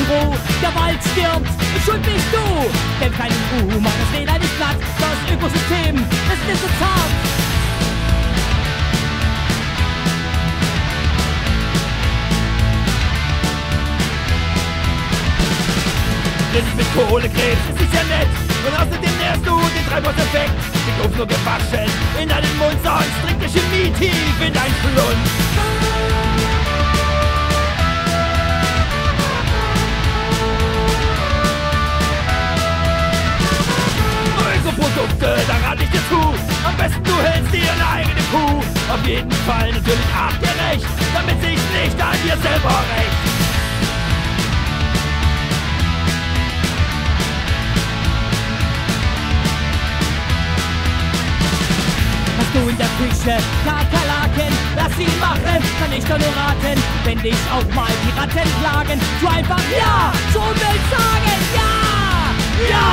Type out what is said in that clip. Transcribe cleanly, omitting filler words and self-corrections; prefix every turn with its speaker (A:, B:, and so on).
A: Crew. Der Wald stirbt, schuld bist du. Denn kein U, mach das Leder nicht platt. Das Ökosystem ist nicht so zart.
B: Rind mit Kohlekrebs, es ist ja nett. Und außerdem nährst du den Treibhauseffekt. Den Kopf nur gewaschen in deinen Mund, sonst dringt die Chemie tief in dein Schlund. Ökoprodukte, da rate ich dir zu. Am besten du hältst dir eine eigene Kuh. Auf jeden Fall natürlich artgerecht, damit sich's nicht an dir selber rächt.
A: Du in der Küche, Kakerlaken, lass sie machen, kann ich doch nur raten. Wenn dich auch mal die Ratten plagen, du einfach ja zur Umwelt sagen, ja, ja!